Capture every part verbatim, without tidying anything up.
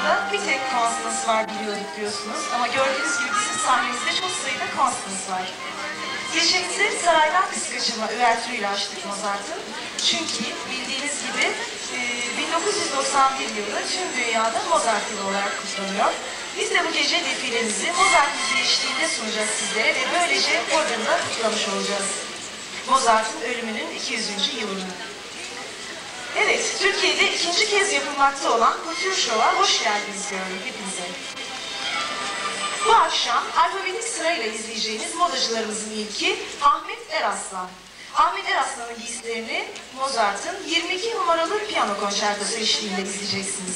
anda bir tek Constance var biliyorduk diyorsunuz. Ama gördüğünüz gibi bizim sahnemizde çok sayıda Constance var. Girişimizi saraydan kız kaçırma üvertürüyle açtık Mozart'ın. Çünkü bildiğiniz gibi bin dokuz yüz doksan bir yılı tüm dünyada Mozart yılı olarak kutlanıyor. Biz de bu gece defilemizi Mozart müziği eşliğinde sunacağız sizlere ve böylece Bodrum'da kutlamış olacağız. Mozart'ın ölümünün iki yüzüncü yılını. Evet, Türkiye'de ikinci kez yapılmakta olan Couture Show'a hoş geldiniz diyorum hepinize. Bu akşam alfabetik sırayla izleyeceğiniz modacılarımızın ilki Ahmet Eraslan. Ahmet Eraslan'ın giysilerini Mozart'ın yirmi iki numaralı piyano konçertosu eşliğinde izleyeceksiniz.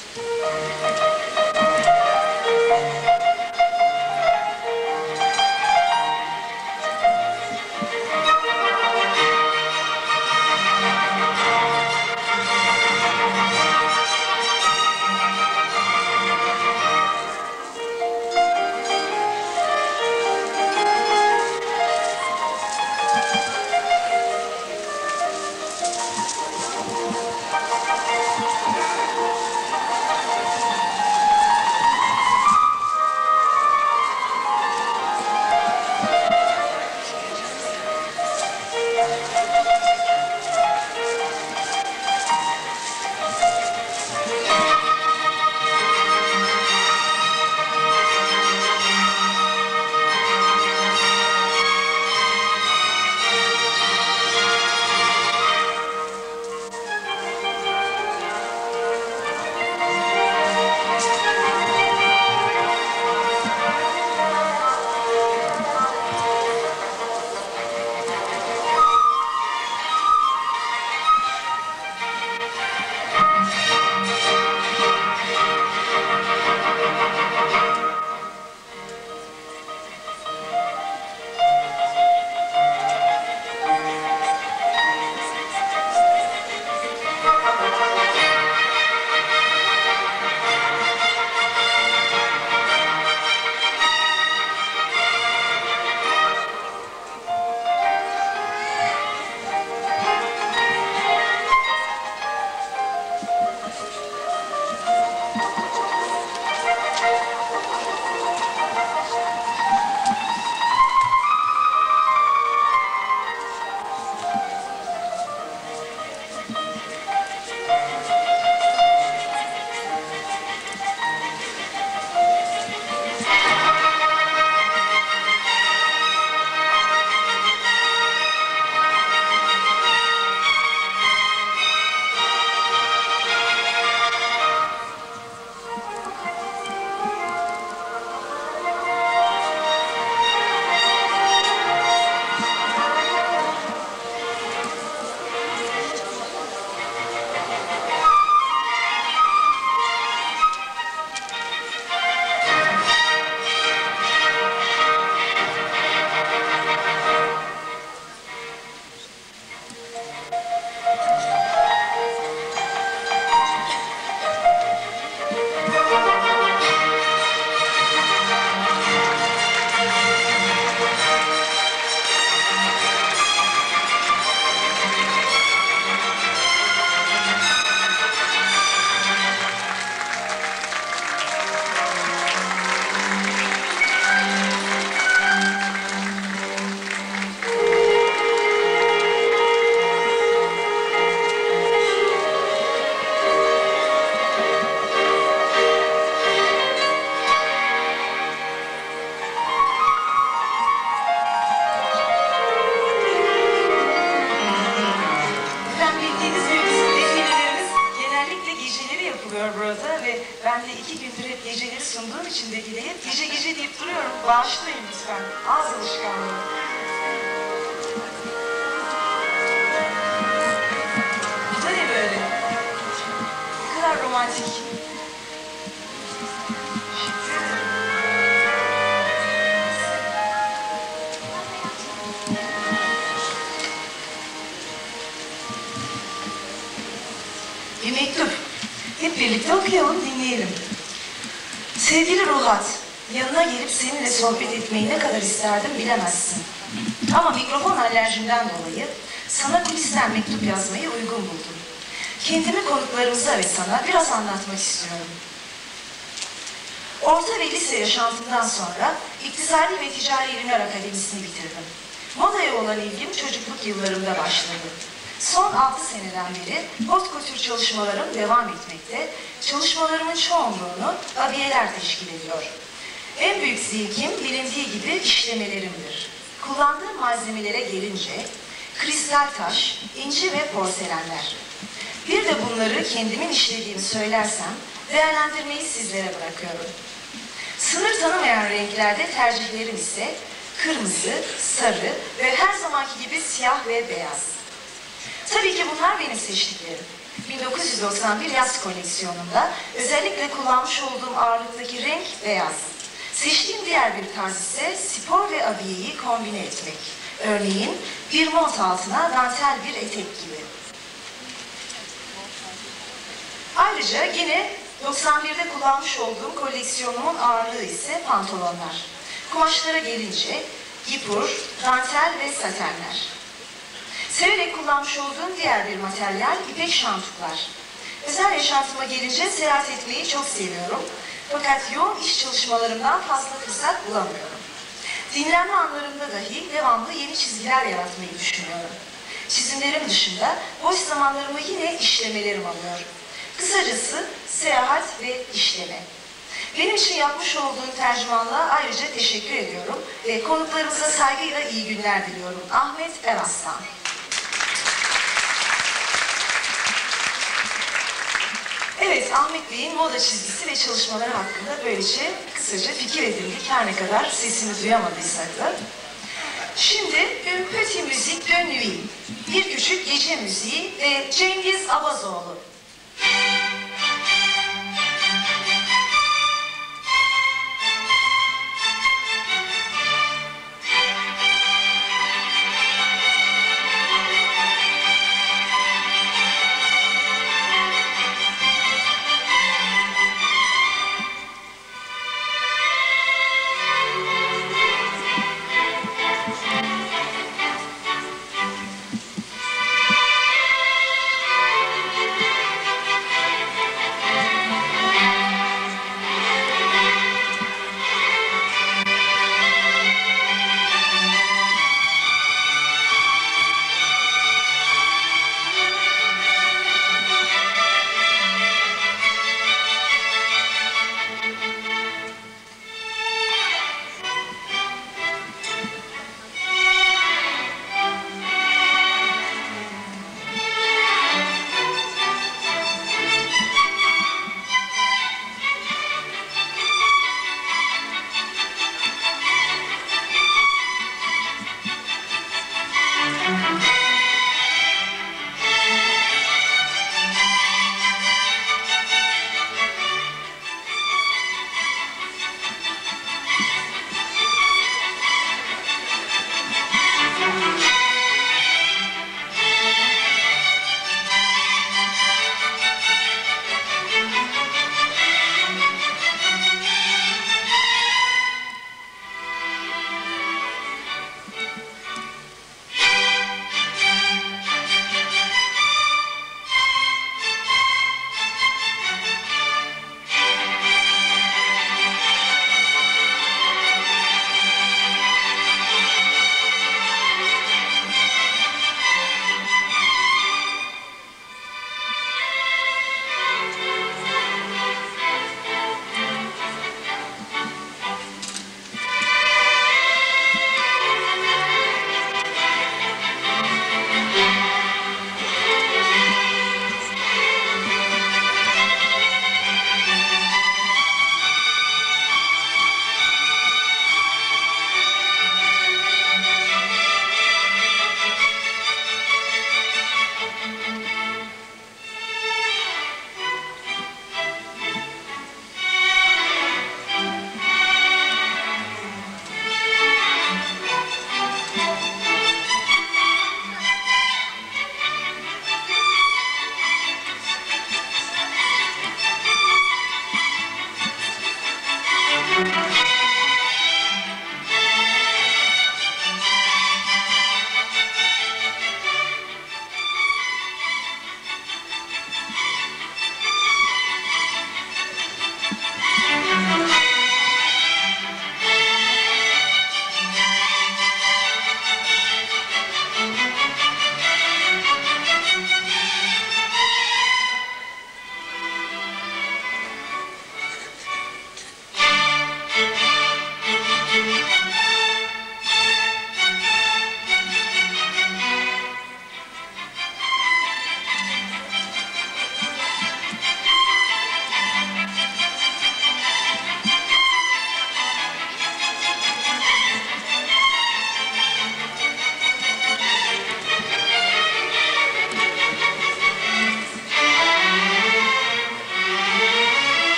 Burada ve ben de iki gündür hep geceleri sunduğum için de hep gece gece deyip duruyorum. Bağışlayın lütfen. Ağız alışkanlığı. Bu da ne böyle? Ne kadar romantik. Bir mektup. Hep birlikte okuyalım, dinleyelim. Sevgili Ruhat, yanına gelip seninle sohbet etmeyi ne kadar isterdim bilemezsin. Ama mikrofon alerjimden dolayı sana kulisten mektup yazmayı uygun buldum. Kendimi konuklarımıza ve sana biraz anlatmak istiyorum. Orta ve lise yaşantımdan sonra İktisadi ve Ticari İlimler Akademisi'ni bitirdim. Modaya olan ilgim çocukluk yıllarımda başladı. Son altı seneden beri haute couture çalışmalarım devam etmekte, çalışmalarımın çoğunluğunu abiyeler teşkil ediyor. En büyük zevkim bilindiği gibi işlemelerimdir. Kullandığım malzemelere gelince kristal taş, inci ve porselenler. Bir de bunları kendimin işlediğimi söylersem değerlendirmeyi sizlere bırakıyorum. Sınır tanımayan renklerde tercihlerim ise kırmızı, sarı ve her zamanki gibi siyah ve beyaz. Tabii ki bunlar benim seçtiklerim. bin dokuz yüz doksan bir yaz koleksiyonunda özellikle kullanmış olduğum ağırlıktaki renk beyaz. Seçtiğim diğer bir tarz ise spor ve abiyeyi kombine etmek. Örneğin bir mont altına dantel bir etek gibi. Ayrıca yine doksan birde kullanmış olduğum koleksiyonumun ağırlığı ise pantolonlar. Kumaşlara gelince gipur, dantel ve satenler. Severek kullanmış olduğum diğer bir materyal ipek şantuklar. Özel yaşantıma gelince seyahat etmeyi çok seviyorum. Fakat yoğun iş çalışmalarımdan fazla fırsat bulamıyorum. Dinlenme anlarımda dahi devamlı yeni çizgiler yaratmayı düşünüyorum. Çizimlerim dışında boş zamanlarımı yine işlemelerim alıyor. Kısacası seyahat ve işleme. Benim için yapmış olduğun tercümanlığa ayrıca teşekkür ediyorum ve konuklarımıza saygıyla iyi günler diliyorum. Ahmet Eraslan. Evet, Ahmet Bey'in moda çizgisi ve çalışmaları hakkında böylece kısaca fikir edindik. Her ne kadar sesini duyamadıysak da. Şimdi Un Petit Musique de Nuit, bir küçük gece müziği ve Cengiz Abazoğlu.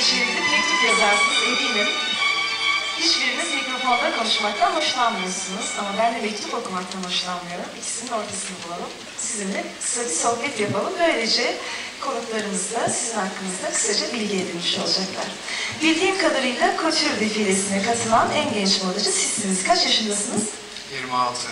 becerili mektup yazarsınız eminim. Hiçbiriniz mikrofonda konuşmaktan hoşlanmıyorsunuz ama ben de mektup okumaktan hoşlanmıyorum. İkisinin ortasını bulalım. Sizinle kısa bir sohbet yapalım. Böylece konuklarımız da sizin hakkınızda kısaca bilgi edinmiş olacaklar. Bildiğim kadarıyla Couture defilesine katılan en genç modacı sizsiniz. Kaç yaşındasınız? yirmi altı.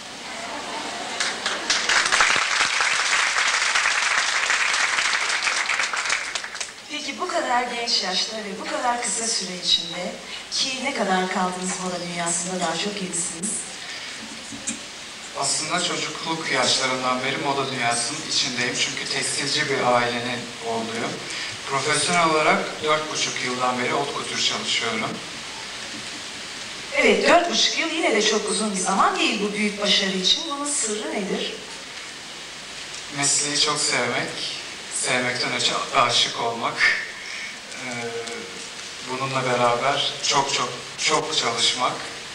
Peki bu kadar genç yaşta ve bu kadar kısa süre içinde ki ne kadar kaldınız moda dünyasında daha çok iyisiniz? Aslında çocukluk yaşlarından beri moda dünyasının içindeyim. Çünkü tekstilci bir ailenin oğluyum. Profesyonel olarak dört buçuk yıldan beri haute couture çalışıyorum. Evet, dört buçuk yıl yine de çok uzun bir zaman değil bu büyük başarı için. Bunun sırrı nedir? Mesleği çok sevmek, sevmekten öte aşık olmak. Ee, bununla beraber çok çok çok çalışmak.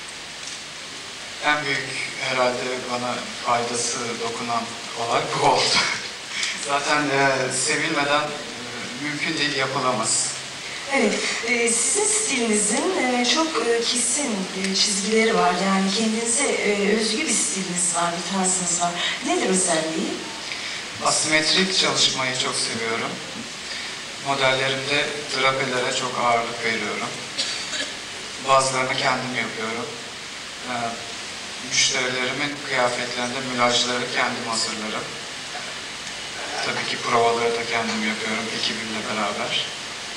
En büyük herhalde bana faydası dokunan olay bu oldu. Zaten e, sevilmeden e, mümkün değil, yapılamaz. Evet, e, sizin stilinizin e, çok e, kesin e, çizgileri var. Yani kendinize e, özgü bir stiliniz var, bir tarzınız var. Nedir özelliği? Asimetrik çalışmayı çok seviyorum. Modellerimde drapelere çok ağırlık veriyorum. Bazılarını kendim yapıyorum. Ee, müşterilerimin kıyafetlerinde mülajları kendim hazırlarım. Tabii ki provaları da kendim yapıyorum ekibimle beraber.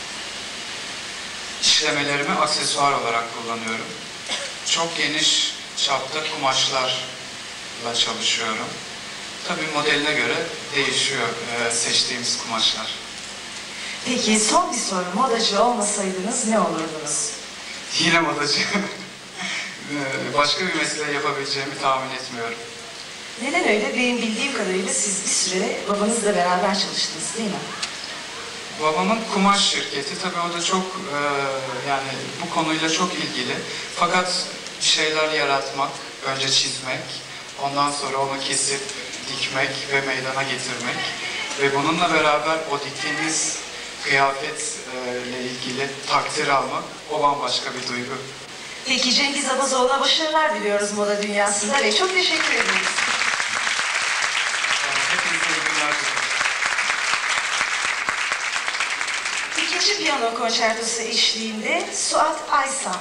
İşlemelerimi aksesuar olarak kullanıyorum. Çok geniş çapta kumaşlarla çalışıyorum. Tabii modeline göre değişiyor e, seçtiğimiz kumaşlar. Peki son bir soru. Modacı olmasaydınız ne olurdunuz? Yine modacı. Başka bir mesleği yapabileceğimi tahmin etmiyorum. Neden öyle? Benim bildiğim kadarıyla siz bir süre babanızla beraber çalıştınız değil mi? Babamın kumaş şirketi, tabii o da çok e, yani bu konuyla çok ilgili. Fakat bir şeyler yaratmak, önce çizmek, ondan sonra onu kesip dikmek ve meydana getirmek ve bununla beraber o diktiğiniz kıyafetle ilgili takdir almak, o bambaşka bir duygu. Peki Cengiz Abazoğlu'na başarılar diliyoruz moda dünyasında ve çok teşekkür ederiz. Hepinize iyi günler diliyorum. İkinci piyano konçertosu eşliğinde Suat Aysan.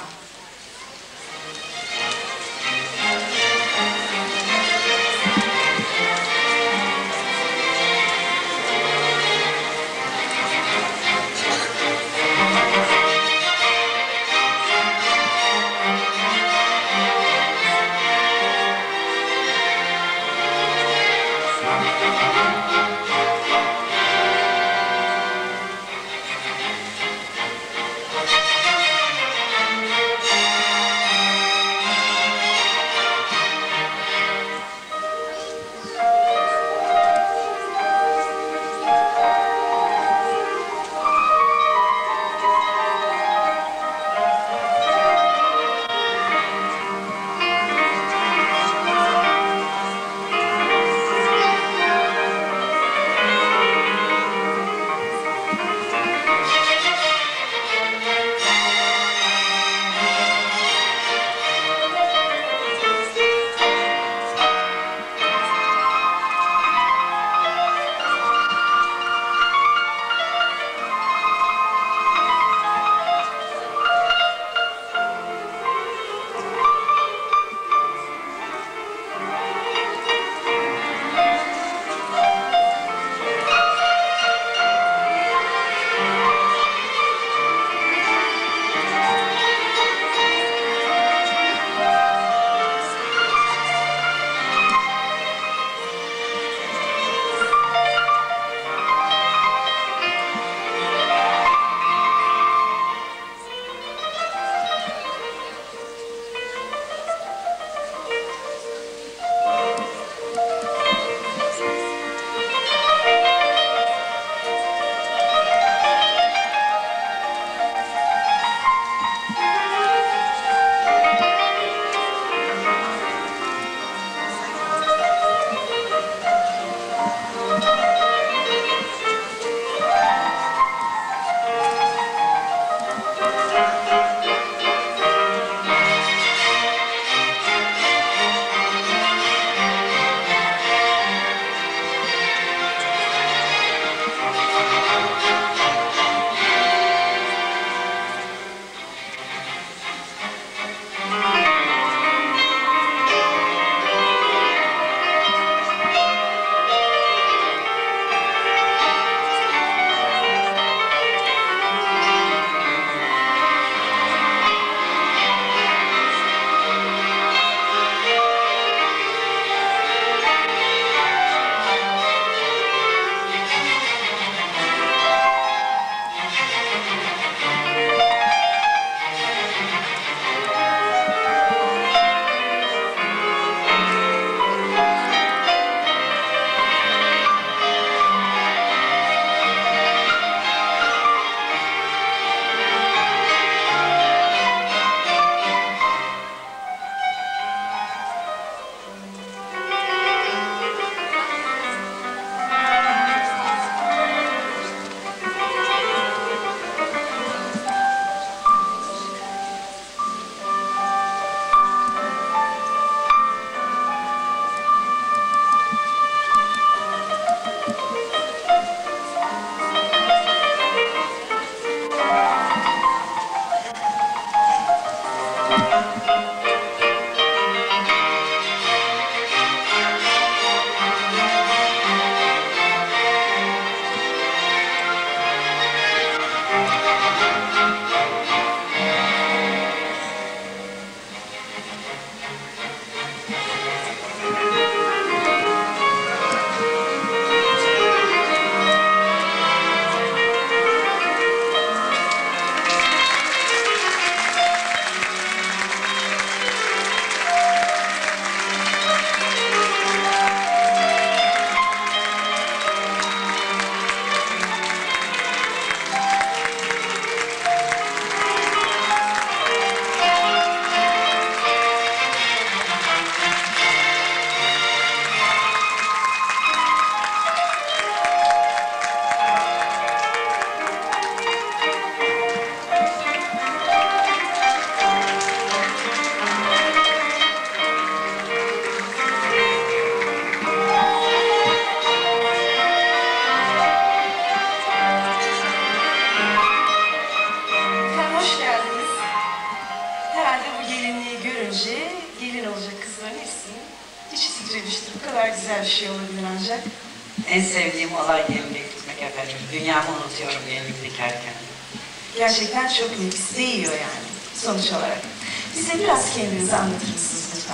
kadar güzel bir şey olabilir ancak? En sevdiğim olay gelinlik dikmek efendim. Dünyamı unutuyorum gelinlik dikerken. Gerçekten çok nefis, değiyor yani sonuç olarak. Bize biraz kendinizi anlatır mısınız lütfen?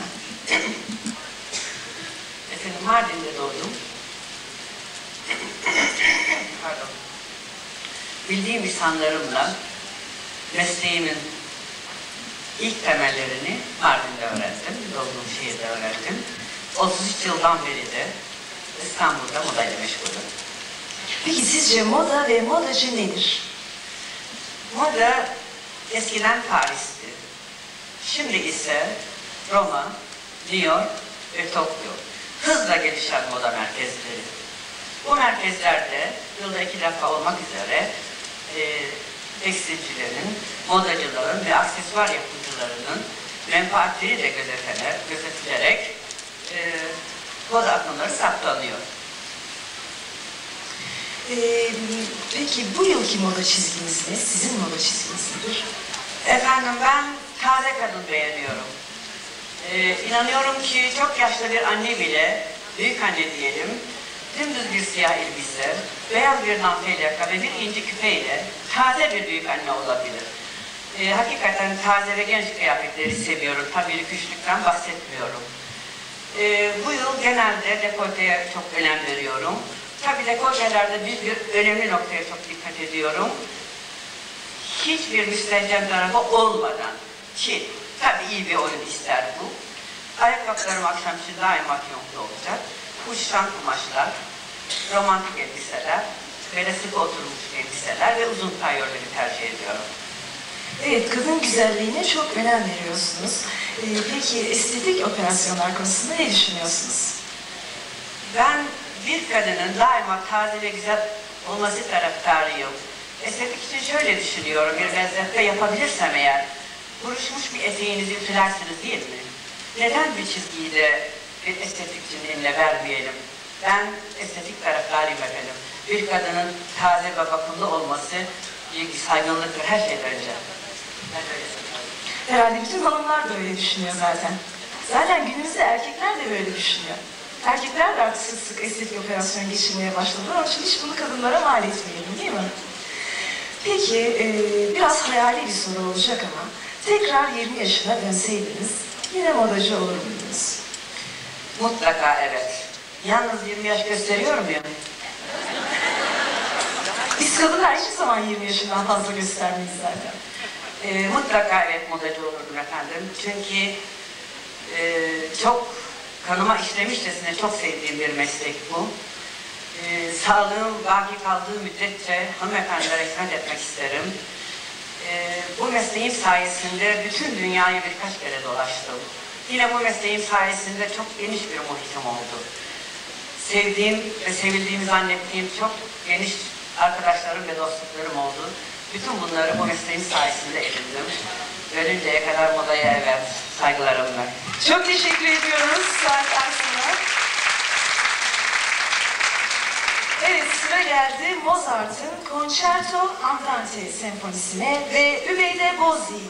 Efendim Mardin'de doğdum. Pardon. Bildiğim insanlarımla mesleğimin ilk temellerini Mardin'de öğrendim. Doğduğum şehirde öğrendim. otuz üç yıldan beri de İstanbul'da modayla meşgulüm. Peki sizce moda ve modacı nedir? Moda eskiden Paris'ti. Şimdi ise Roma, New York ve Tokyo. Hızla gelişen moda merkezleri. Bu merkezlerde yılda iki defa olmak üzere e, tekstilcilerin, modacıların ve aksesuar yapımcılarının menfaatleri de gözetilerek, gözetilerek e, moda akımları saptanıyor. Ee, peki bu yılki moda çizginiz ne? Sizin moda çizginiz nedir? Efendim ben taze kadın beğeniyorum. Ee, inanıyorum ki çok yaşlı bir anne bile, büyük anne diyelim, dümdüz bir siyah elbise, beyaz bir dantel yaka ve bir inci küpeyle taze bir büyük anne olabilir. Ee, hakikaten taze ve genç kıyafetleri seviyorum. Tabii rüküşlükten bahsetmiyorum. Ee, bu yıl genelde dekolteye çok önem veriyorum. Tabii dekoltelerde bir, bir önemli noktaya çok dikkat ediyorum. Hiçbir müstehcen tarafı olmadan ki tabii iyi bir oyun ister bu. Ayakkabılarım akşam için daima fiyonklu olacak. Uçtan kumaşlar, romantik elbiseler, böyle sık oturmuş elbiseler ve uzun tayörleri tercih ediyorum. Evet, kadın güzelliğine çok önem veriyorsunuz. Ee, peki estetik operasyonlar konusunda ne düşünüyorsunuz? Ben bir kadının daima taze ve güzel olması taraftarıyım. Estetik için şöyle düşünüyorum, bir benzetme yapabilirsem eğer, buruşmuş bir eteğinizi ütülersiniz değil mi? Neden bir çizgiyi de bir estetikçinin eline vermeyelim? Ben estetik taraftarıyım efendim. Bir kadının taze ve bakımlı olması büyük bir saygınlıktır her şeyden önce. Ben öyle düşünüyorum. Herhalde bütün hanımlar da öyle düşünüyor zaten. Zaten günümüzde erkekler de böyle düşünüyor. Erkekler de artık sık sık estetik operasyon geçirmeye başladılar. Onun için hiç bunu kadınlara mal etmeyelim, değil mi? Peki, e, biraz hayali bir soru olacak ama tekrar yirmi yaşına dönseydiniz yine modacı olur muydunuz? Mutlaka evet. Yalnız yirmi yaş gösteriyor muyum? Biz kadınlar hiçbir zaman yirmi yaşından fazla göstermeyiz zaten. E, mutlaka evet modacı olurdum efendim. Çünkü e, çok kanıma işlemişçesine çok sevdiğim bir meslek bu. Ee, sağlığım baki kaldığı müddetçe hanımefendilere hizmet etmek isterim. Ee, bu mesleğim sayesinde bütün dünyayı birkaç kere dolaştım. Yine bu mesleğim sayesinde çok geniş bir muhitim oldu. Sevdiğim ve sevildiğimi zannettiğim çok geniş arkadaşlarım ve dostluklarım oldu. Bütün bunları bu mesleğim sayesinde edindim. Ölünceye kadar modaya evet, saygılarımla. Çok teşekkür ediyoruz saatler sonra. Evet, sıra geldi Mozart'ın Concerto Andante senfonisine ve Übeyde Bozyiğit.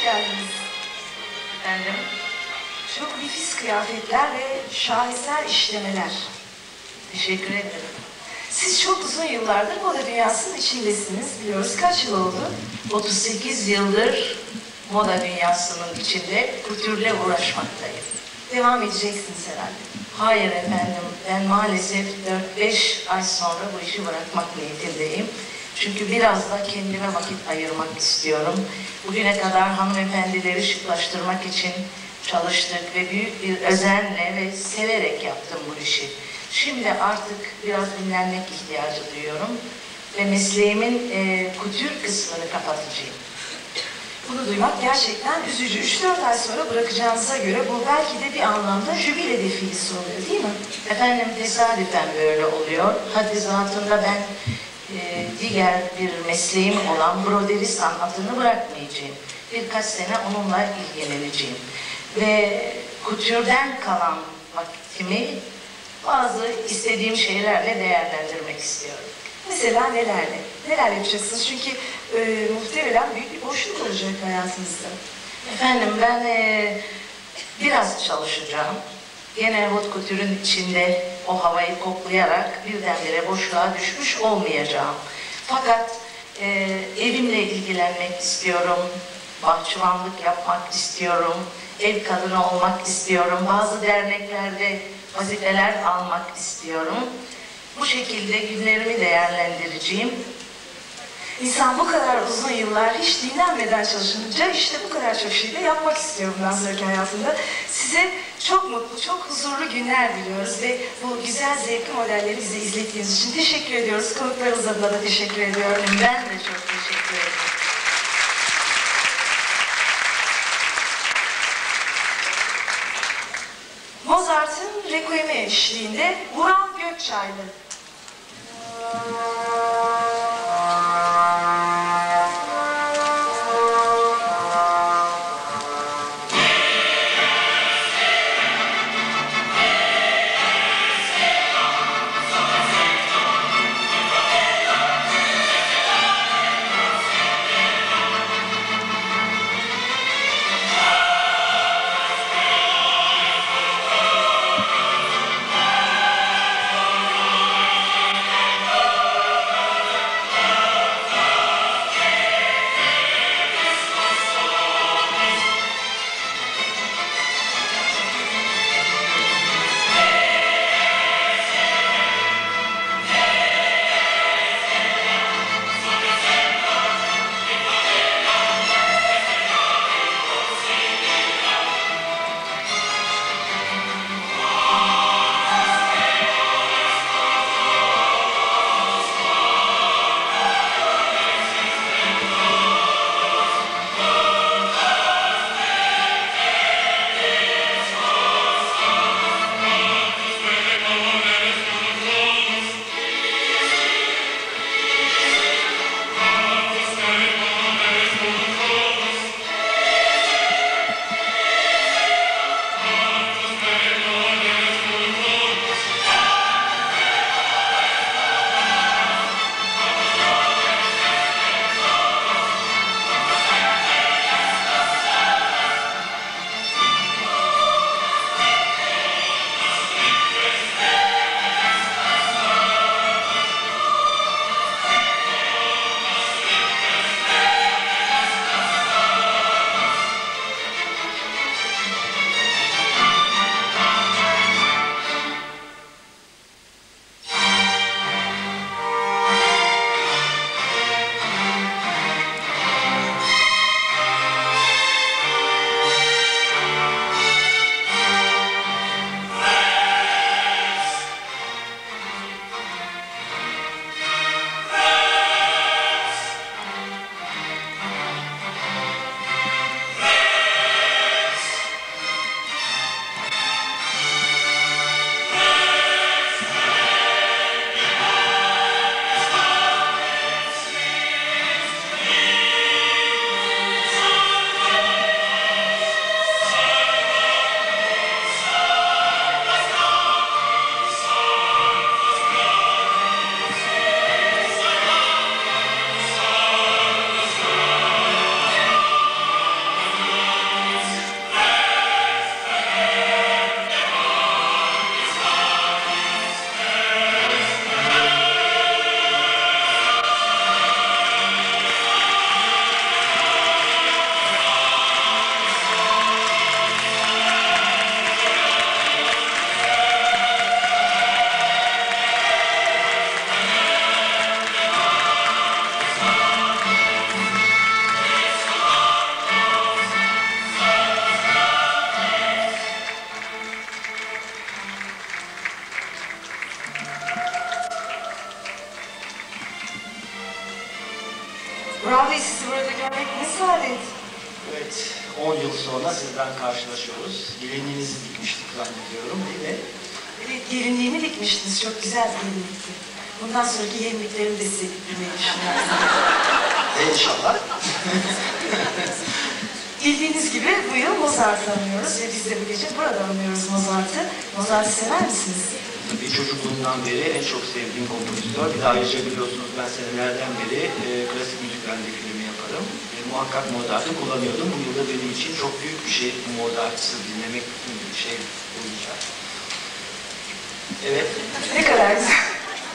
geldiniz. Efendim? Çok nefis kıyafetler ve şaheser işlemeler. Teşekkür ederim. Siz çok uzun yıllardır moda dünyasının içindesiniz. Biliyoruz, kaç yıl oldu? otuz sekiz yıldır moda dünyasının içinde kültürle uğraşmaktayım. Devam edeceksiniz herhalde. Hayır efendim, ben maalesef dört beş ay sonra bu işi bırakmak niyetindeyim. Çünkü biraz da kendime vakit ayırmak istiyorum. Bugüne kadar hanımefendileri şıklaştırmak için çalıştık ve büyük bir özenle ve severek yaptım bu işi. Şimdi artık biraz dinlenmek ihtiyacı duyuyorum ve mesleğimin e, couture kısmını kapatacağım. Bunu duymak gerçekten üzücü. üç dört ay sonra bırakacağınıza göre bu belki de bir anlamda jübile defilesi oluyor, değil mi? Efendim tesadüfen böyle oluyor. Haddi zatında ben e, diğer bir mesleğim olan broderi sanatını bırakmayacağım. Birkaç sene onunla ilgileneceğim. Ve couture'den kalan vaktimi bazı istediğim şeylerle değerlendirmek istiyorum. Mesela nelerle? Neler yapacaksınız? Çünkü e, muhtemelen büyük bir boşluk olacak hayatınızda. Efendim ben e, biraz çalışacağım. Gene haute couture'un içinde o havayı koklayarak birdenbire boşluğa düşmüş olmayacağım. Fakat e, evimle ilgilenmek istiyorum, bahçıvanlık yapmak istiyorum, ev kadını olmak istiyorum, bazı derneklerde vazifeler almak istiyorum. Bu şekilde günlerimi değerlendireceğim. İnsan bu kadar uzun yıllar hiç dinlenmeden çalışınca işte bu kadar çok şey de yapmak istiyor bundan sonraki hayatında. Size çok mutlu, çok huzurlu günler diliyoruz ve bu güzel zevkli modelleri bize izlettiğiniz için teşekkür ediyoruz. Konuklarımız adına da teşekkür ediyorum. Ben de çok teşekkür ederim. Mozart'ın Requiem'i eşliğinde Burak Gökçaylı. Sizi burada görmek ne saadet. Evet, on yıl sonra sizden karşılaşıyoruz. Gelinliğinizi dikmiştik zannediyorum, değil mi? Evet, gelinliğimi dikmiştiniz. Çok güzel gelinlikti. Bundan sonraki gelinliklerimi de size diktirmeyi düşünüyorum. İnşallah. Bildiğiniz gibi bu yıl Mozart'ı anıyoruz ve biz de bu gece burada anıyoruz Mozart'ı. Mozart'ı sever misiniz? Tabii çocukluğumdan beri en çok sevdiğim kompozitör. Bir de ayrıca biliyorsunuz ben senelerden beri e, klasik müziklerinde filmi yaparım. E, muhakkak Mozart'ı kullanıyordum. Bu yılda benim için çok büyük bir şey Mozart'ı dinlemek bir şey olacak. Evet. Ne kadar güzel.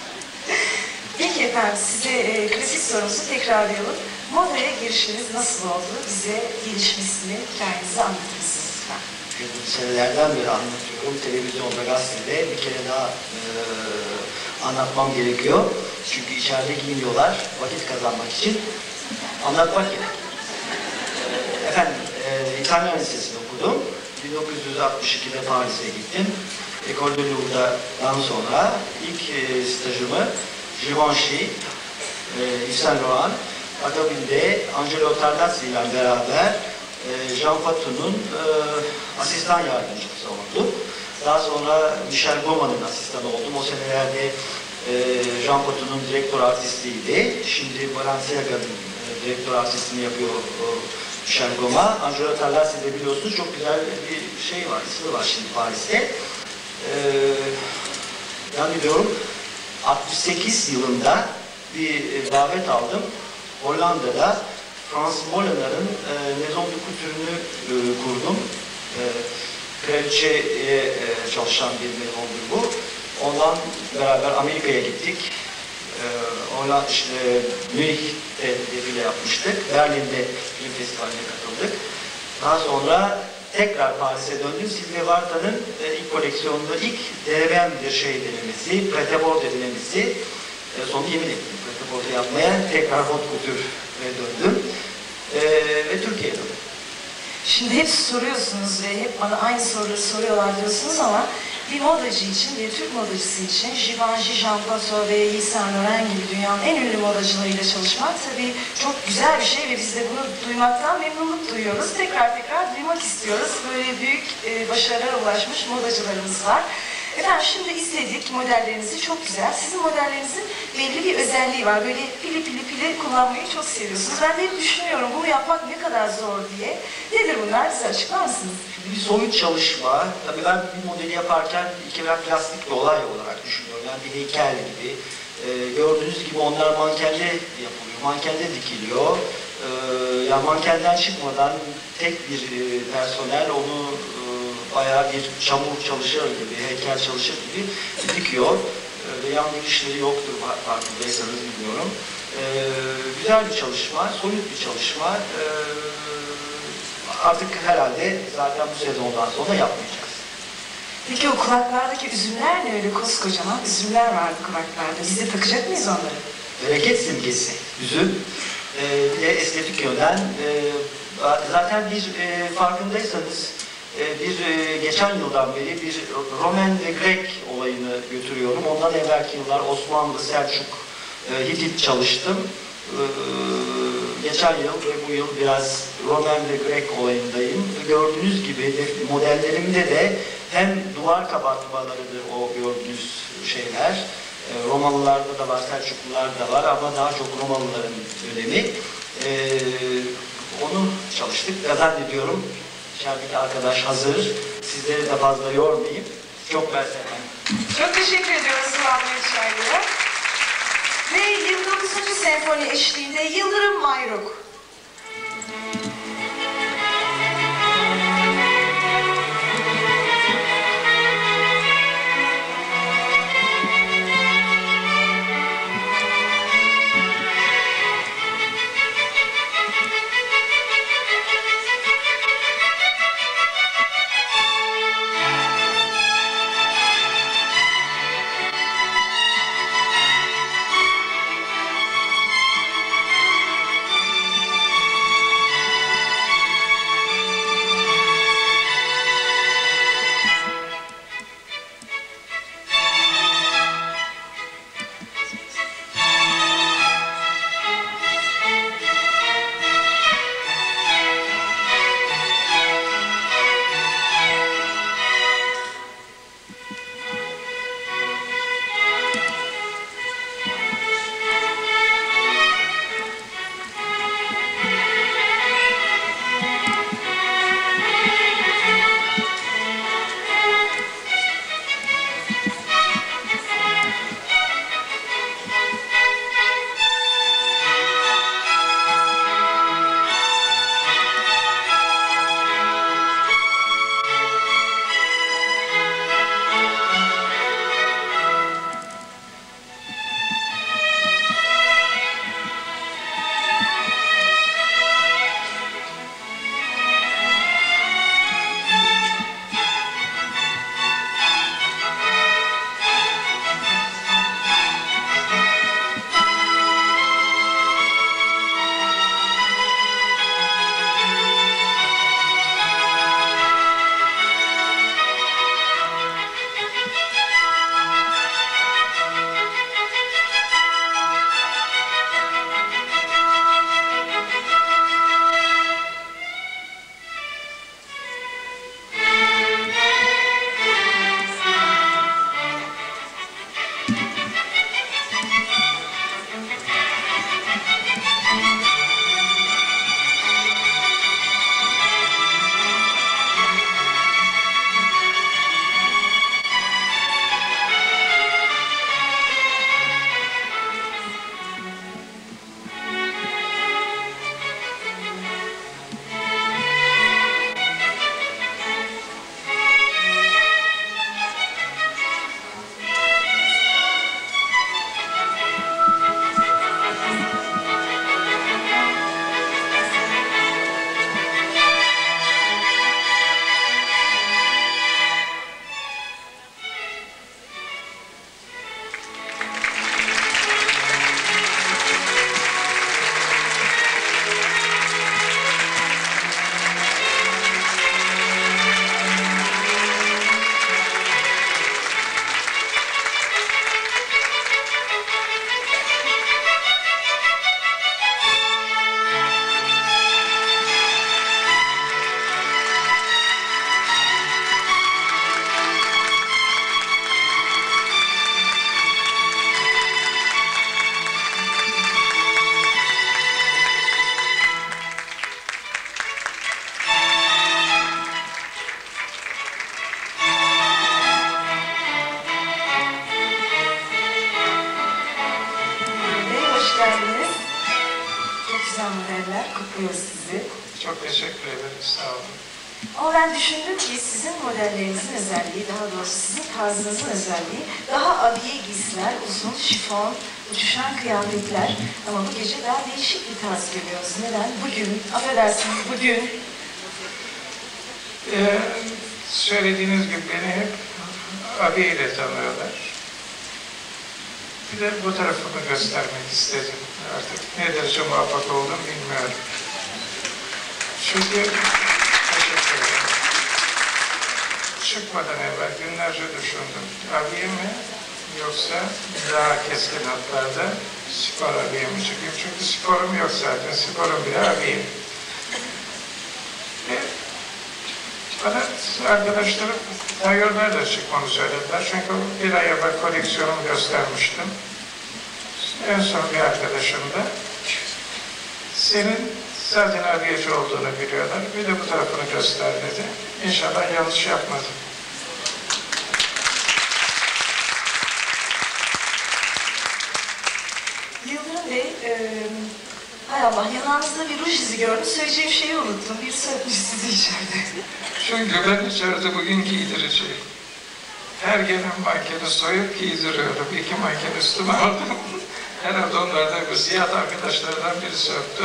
Peki efendim, size e, klasik sorumuzu tekrarlayalım. Modaya girişiniz nasıl oldu? Bize gelişmesini, hikayenizi anlatır mısınız lütfen? Senelerden beri anlatıyorum. Televizyonda, gazetede bir kere daha e, anlatmam gerekiyor. Çünkü içeride giyiniyorlar, vakit kazanmak için anlatmak gerek. Efendim, e, İtalyan Lisesi'nde okudum. bin dokuz yüz altmış ikide Paris'e gittim. École de Louvre'dan sonra ilk e, stajımı Givenchy, e, Yves Saint Laurent, akabinde Angelo Tarlazzi ile beraber e, Jean Patou'nun e, asistan yardımcısı oldum. Daha sonra Michel Goma'nın asistanı oldum. O senelerde e, Jean Patou'nun direktör artistiydi. Şimdi Balenciaga'nın e, direktör artistini yapıyor e, Michel Goma. Angelo Tarlazzi de biliyorsunuz çok güzel bir şey var, ismi var şimdi Paris'te. E, yani diyorum altmış sekiz yılında bir davet aldım. Hollanda'da Frans Molenar'ın e, Maison de Couture'ünü e, kurdum. E, Kraliçe'ye e, çalışan bir maisondur bu. Ondan beraber Amerika'ya gittik. E, Hollanda, işte, Münih'te defile yapmıştık. Berlin'de film festivaline katıldık. Daha sonra tekrar Paris'e döndüm. Sylvie Vartan'ın e, ilk koleksiyonunda ilk denemeyen bir şey denemesi, prêt-à-porter denemesi. E, sonra yemin ettim prêt-à-porter yapmaya. Tekrar haute couture'e döndüm. E, ve Türkiye'ye döndüm. Şimdi hep soruyorsunuz ve hep bana aynı soruları soruyorlar diyorsunuz ama bir modacı için, bir Türk modacısı için Givenchy, Jean Patou ve Yves Saint Laurent gibi dünyanın en ünlü modacılarıyla çalışmak tabii çok güzel bir şey ve biz de bunu duymaktan memnunluk duyuyoruz. Tekrar tekrar duymak istiyoruz. Böyle büyük e, başarılara ulaşmış modacılarımız var. Efendim şimdi izledik modellerinizi, çok güzel. Sizin modellerinizin belli bir özelliği var. Böyle pili pili pili kullanmayı çok seviyorsunuz. Ben de hep düşünüyorum bunu yapmak ne kadar zor diye. Nedir bunlar? Size açıklar mısınız? Bir soyut çalışma. Tabii ben bir modeli yaparken iki kere plastik bir olay olarak düşünüyorum. Yani bir heykel gibi. Ee, gördüğünüz gibi onlar mankende yapılıyor. Mankende dikiliyor. Ee, yani mankenden çıkmadan tek bir e, personel onu e, bayağı bir çamur çalışır gibi, heykel çalışır gibi dikiyor. Ee, ve yan dikişleri yoktur farkındaysanız bilmiyorum. Ee, güzel bir çalışma, soyut bir çalışma. Ee, artık herhalde zaten bu sezondan sonra yapmayacağız. Peki o kulaklardaki üzümler ne öyle koskocaman üzümler vardı kulaklarda. Biz de takacak mıyız onları? Bereket simgesi, üzüm. Ee, bir de estetik yönden. Ee, zaten bir e, farkındaysanız e, bir e, geçen yıldan beri bir Roman ve Grek olayını götürüyorum. Ondan evvelki yıllar Osmanlı, Selçuk, e, Hitit çalıştım. Ee, geçen yıl ve bu yıl biraz Roman ve Grek olayındayım. Gördüğünüz gibi modellerimde de hem duvar kabartmalarıdır o gördüğünüz şeyler. Ee, Romalılarda da var, Selçuklularda da var ama daha çok Romalıların dönemi. Ee, onu çalıştık. Ben zannediyorum içerideki arkadaş hazır. Sizleri de fazla yormayayım. Çok mersi efendim. Çok teşekkür ediyoruz Muhammed Şahin'e. Ve yirmi dokuzuncu senfoni eşliğinde Yıldırım Mayruk. kutluyoruz sizi. Çok teşekkür ederim. Sağ olun. Ama ben düşündüm ki sizin modellerinizin özelliği, daha doğrusu sizin tarzınızın özelliği daha abiye giysiler, uzun, şifon, uçuşan kıyafetler. Ama bu gece daha değişik bir tarz görüyoruz. Neden? Bugün, affedersiniz bugün. Ee, söylediğiniz gibi beni hep abiye ile tanıyorlar. Bir de bu tarafımı göstermek istedim. Artık ne derece muvaffak oldum bilmiyorum. Çünkü teşekkür ederim. Çıkmadan evvel günlerce düşündüm. Abiye mi yoksa daha keskin hatlarda spor abiye mi çıkayım? Çünkü sporum yok zaten. Sporum bile abiye. E, bana arkadaşlarım tayyorlarla çıkmamı söylediler. Çünkü bir ay evvel koleksiyonumu göstermiştim. En son bir arkadaşım da senin zaten abiyeci olduğunu biliyorlar. Bir de bu tarafını göster dedi. İnşallah yanlış yapmadım. Yıldırım Bey, e, hay Allah, yanağınızda bir ruj izi gördüm. Söyleyeceğim şeyi unuttum. Bir sökmüş sizi içeride. Çünkü ben içeride bugün giydireceğim. Her gelen mankeni soyup giydiriyorum. İki manken üstüme aldım. Herhalde onlardan bir siyah arkadaşlardan biri söktü.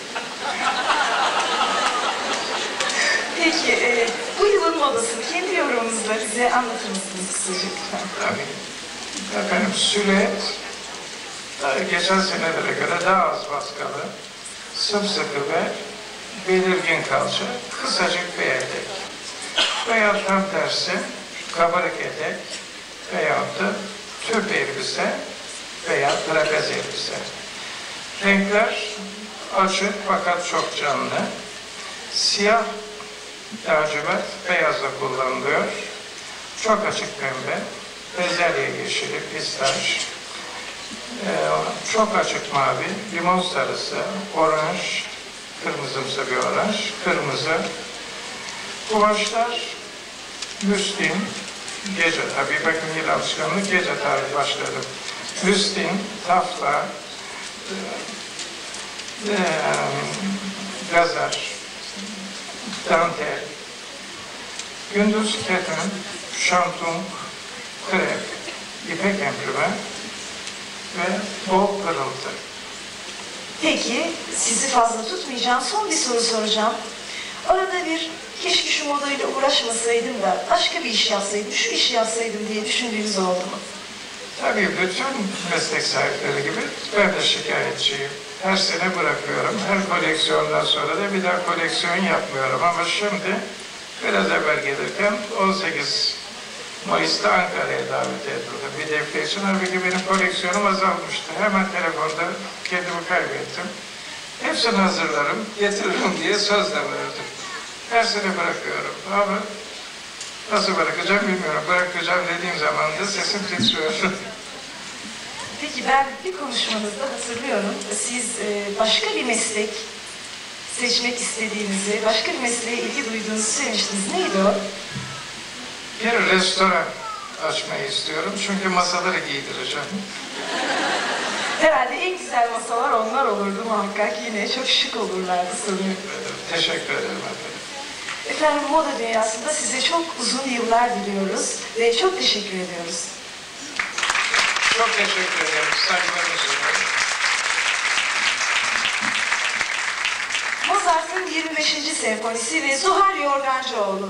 Peki, e, bu yılın modasını kendi yorumunuzla bize anlatır mısınız kısaca lütfen? Tabii. Efendim, silüet daha geçen senelere göre daha az baskalı, sımsıkı ve belirgin kalça, kısacık bir etek. Veya tam tersi, kabarık etek veyahut da tüp elbise veya trapez elbise. Renkler açık fakat çok canlı. Siyah, lacivert, beyazla kullanılıyor. Çok açık pembe, bezelye yeşili, pistaş, ee, çok açık mavi, limon sarısı, oranj, kırmızımsı bir oranj, kırmızı. Kumaşlar müslin, gece tabii bakın yıl alışkanlık, gece tarihi başladım. Müslin, tafta, e, e, gazar, dantel, gündüz keten, şantung, krep, ipek emprime ve bol pırıltı. Peki, sizi fazla tutmayacağım. Son bir soru soracağım. Arada bir keşke şu modayla uğraşmasaydım da başka bir iş yapsaydım, şu işi yapsaydım diye düşündüğünüz oldu mu? Tabii bütün meslek sahipleri gibi ben de şikayetçiyim. Her sene bırakıyorum. Her koleksiyondan sonra da bir daha koleksiyon yapmıyorum. Ama şimdi biraz evvel gelirken on sekiz Mayıs'ta Ankara'ya davet edildim. Bir defile için. Halbuki benim koleksiyonum azalmıştı. Hemen telefonda kendimi kaybettim. Hepsini hazırlarım, getiririm diye söz de verdim. Her sene bırakıyorum. Ama nasıl bırakacağım bilmiyorum. Bırakacağım dediğim zaman da sesim titriyor. Peki ben bir konuşmanızda hatırlıyorum. Siz e, başka bir meslek seçmek istediğinizi, başka bir mesleğe ilgi duyduğunuzu söylemiştiniz. Neydi o? Bir restoran açmayı istiyorum. Çünkü masaları giydireceğim. Herhalde en güzel masalar onlar olurdu muhakkak. Yine çok şık olurlardı sanıyorum. Teşekkür ederim efendim. Efendim moda dünyasında size çok uzun yıllar diliyoruz ve çok teşekkür ediyoruz. Çok teşekkür ederim. Saygılarımı sunuyorum. Mozart'ın yirmi beşinci senfonisi ve Zuhal Yorgancıoğlu.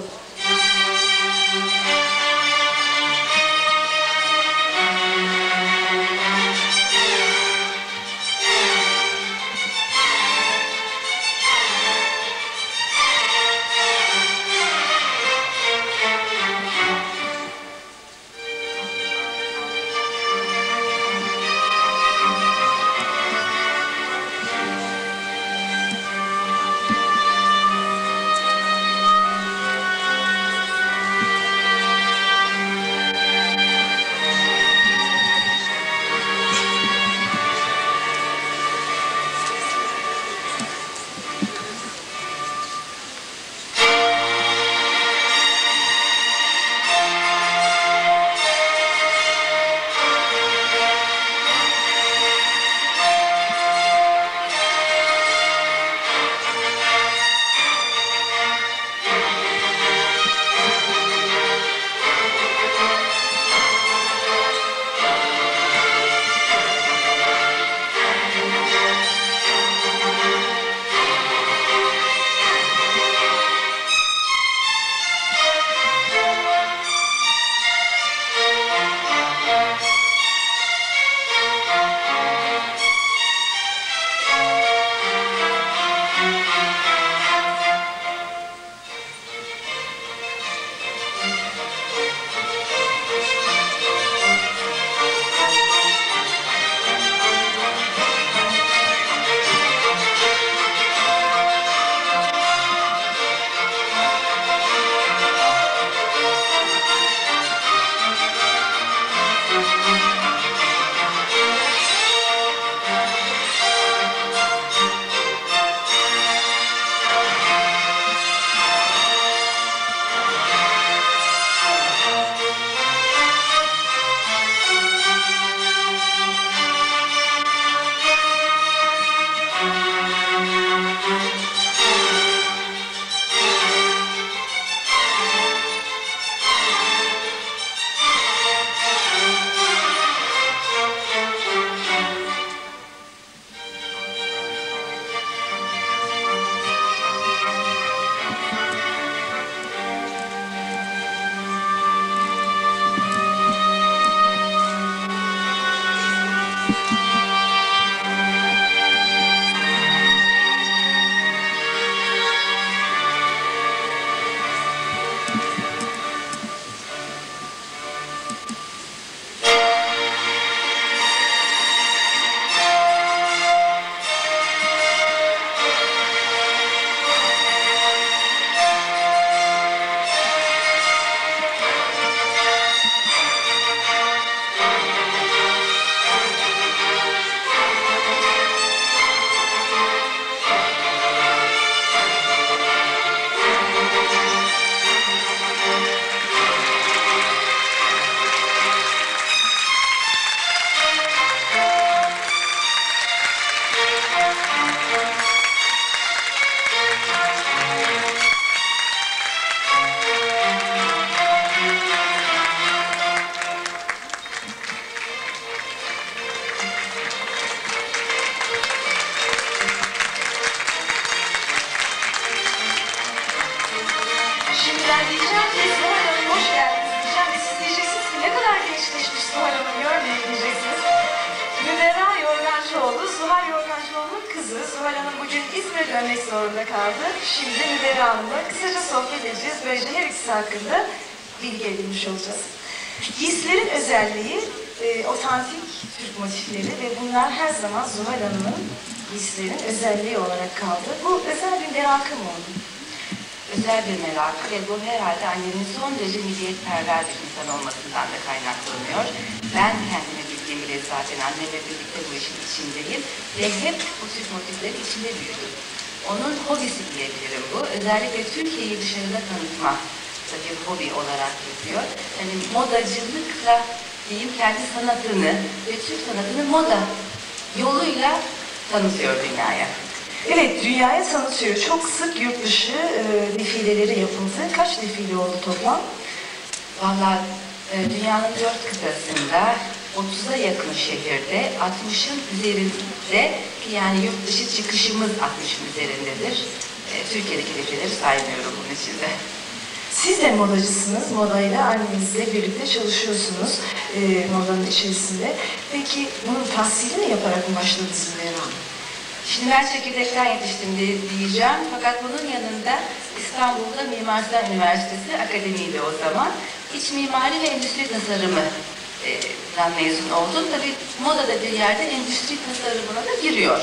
Ben diyeceğim ki Zuhal Hanım hoş geldiniz diyeceğim ve siz diyeceksiniz ki ne kadar gençleşmiş Zuhal Hanım görmeyin diyeceksiniz. Müberra Yorgancıoğlu, Zuhal Yorgancıoğlu'nun kızı. Zuhal Hanım bugün İzmir'e dönmek zorunda kaldı. Şimdi Müberra Hanım'la kısaca sohbet edeceğiz. Böylece her ikisi hakkında bilgi edinmiş olacağız. Giysilerin özelliği e, otantik Türk motifleri ve bunlar her zaman Zuhal Hanım'ın giysilerin özelliği olarak kaldı. Bu özel bir merakı mı oldu? Özel bir merakı ve bu herhalde annemin son derece milliyetperver bir insan olmasından da kaynaklanıyor. Ben kendimi bildiğim bile zaten annemle birlikte bu işin içindeyim ve hep bu tür motifleri içinde büyüdüm. Onun hobisi diyebilirim bu. Özellikle Türkiye'yi dışarıda tanıtma da bir hobi olarak yapıyor. Yani modacılıkla diyeyim kendi sanatını ve Türk sanatını moda yoluyla tanıtıyor dünyaya. Evet, dünyaya tanıtıyor. Çok sık yurt dışı e, defileleri yapıldı. Kaç defile oldu toplam? Vallahi e, dünyanın dört kıtasında otuza yakın şehirde, altmışın üzerinde, yani yurt dışı çıkışımız altmışın üzerindedir. E, Türkiye'deki defileri saymıyorum bunun içinde. Siz de modacısınız. Modayla annenizle birlikte çalışıyorsunuz e, modanın içerisinde. Peki bunun tahsilini yaparak mı başladınız Müberra Hanım? Şimdi ben çekirdekten yetiştim diye diyeceğim. Fakat bunun yanında İstanbul'da Mimar Sinan Üniversitesi Akademiydi o zaman. İç mimari ve endüstri tasarımından mezun oldum. Tabii modada bir yerde endüstri tasarımına da giriyor.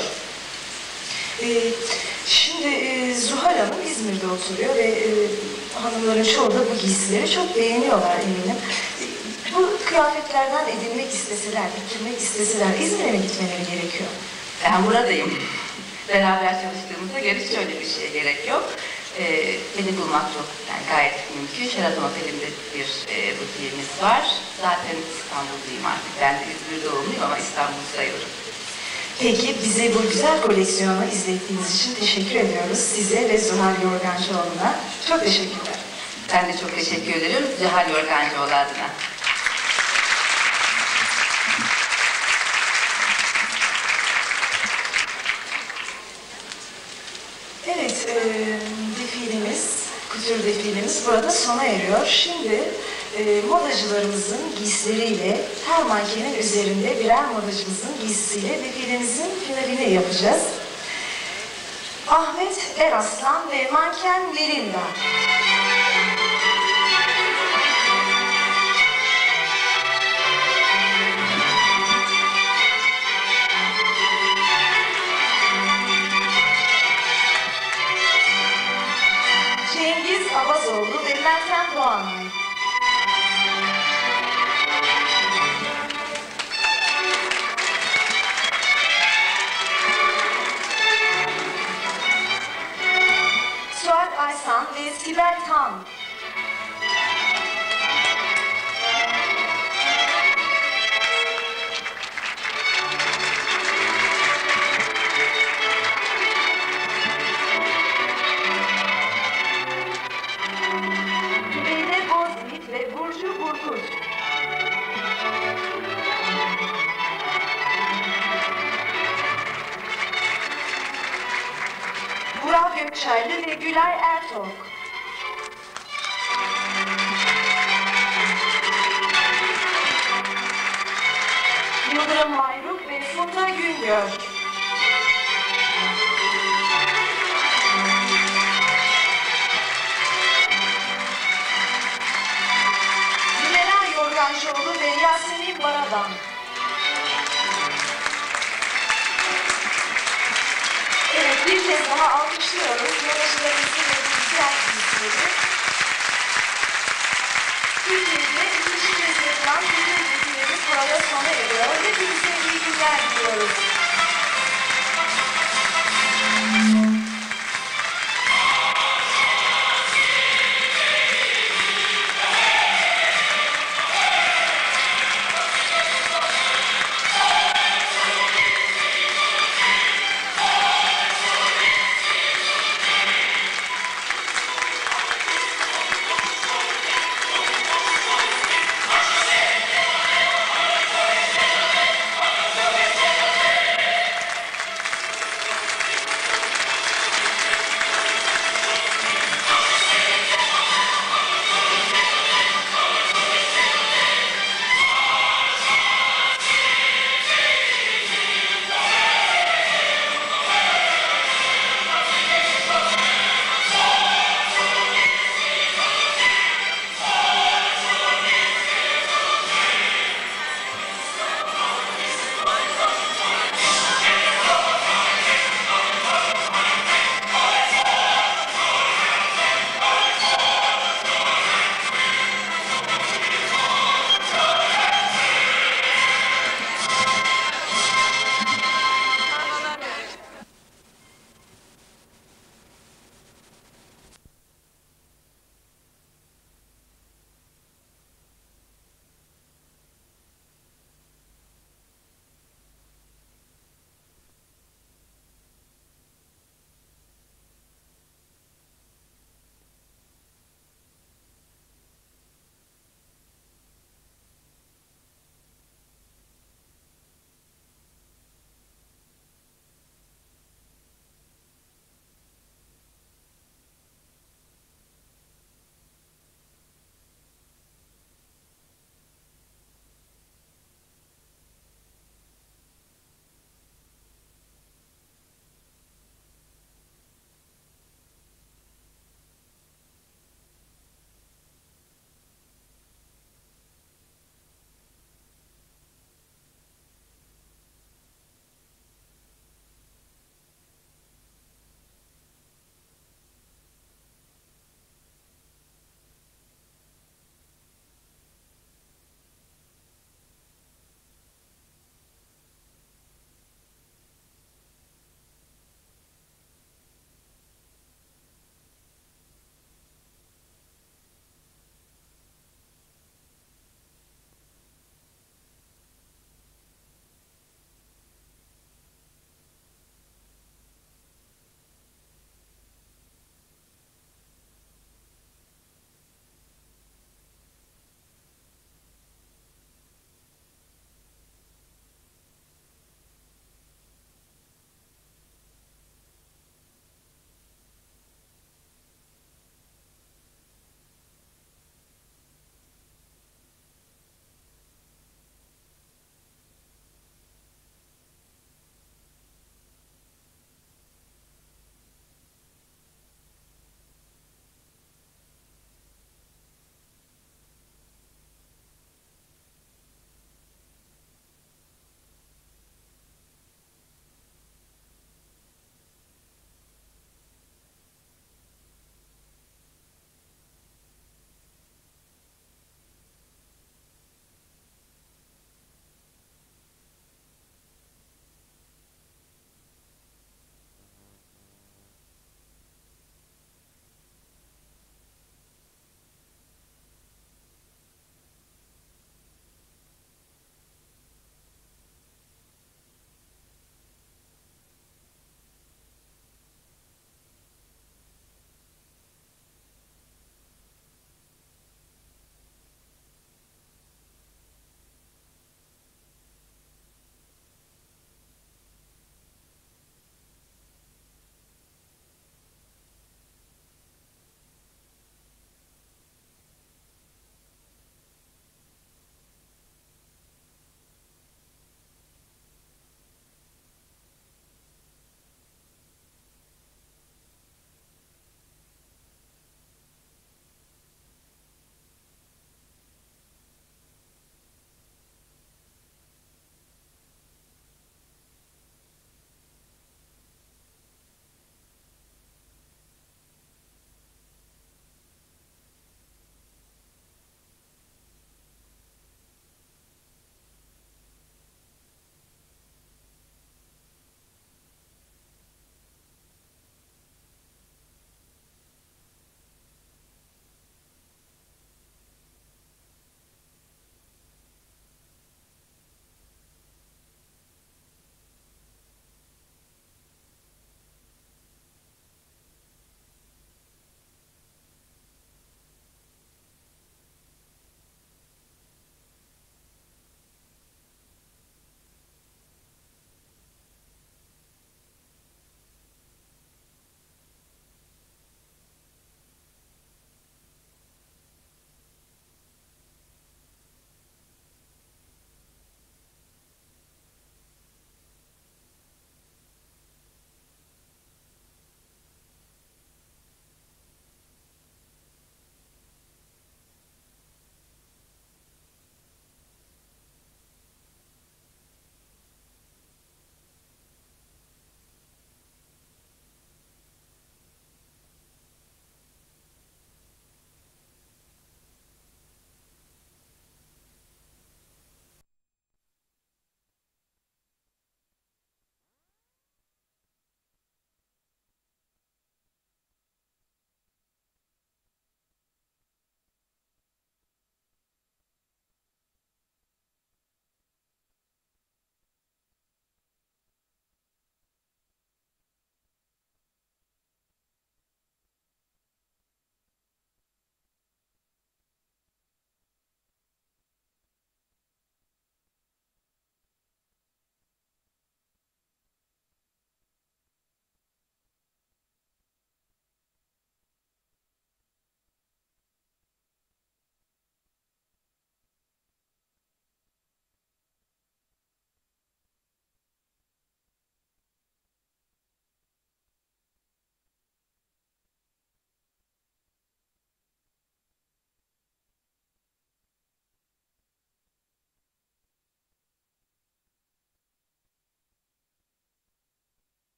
Ee, şimdi e, Zuhal Hanım İzmir'de oturuyor ve e, hanımların çoğu da bu giysileri çok beğeniyorlar eminim. E, bu kıyafetlerden edinmek isteseler, diktirmek isteseler İzmir'e mi gitmeleri gerekiyor? Ben buradayım. Beraber çalıştığımıza göre hiç öyle bir şeye gerek yok. Ee, beni bulmak çok yani gayet mümkün. Sheraton Otel'imde bir e, butiğimiz var. Zaten İstanbul'dayım artık. Ben de İzmir doğumluyum ama İstanbul sayılırım. Peki bize bu güzel koleksiyonu izlediğiniz için teşekkür ediyoruz. Size ve Zuhal Yorgancıoğlu'na çok teşekkürler. Ben de çok teşekkür ederim Zuhal Yorgancıoğlu adına. Evet, e, defilemiz, Couture defilemiz burada sona eriyor. Şimdi e, modacılarımızın giysileriyle her mankenin üzerinde birer modacımızın giysisiyle defilemizin finalini yapacağız. Ahmet Eraslan ve manken Melinda. Cengiz Abazoğlu ve Meltem Doğanay. Suat Aysan ve Sibel Tan. Zübeyde Bozyiğit ve Burcu Burguz. Burak Gökçaylı ve Gülay Ertok. Yıldırım Mayruk ve Funda Güngör. Müberra Yorgancıoğlu ve Yasemin Baradan. Evet, bir kez daha alkışlıyoruz. Modacılarımızı ve güzel giysileri. Türkiye'de ikinci kez yapılan bütün defilemiz burada sona eriyor. Hepinize iyi günler diliyoruz.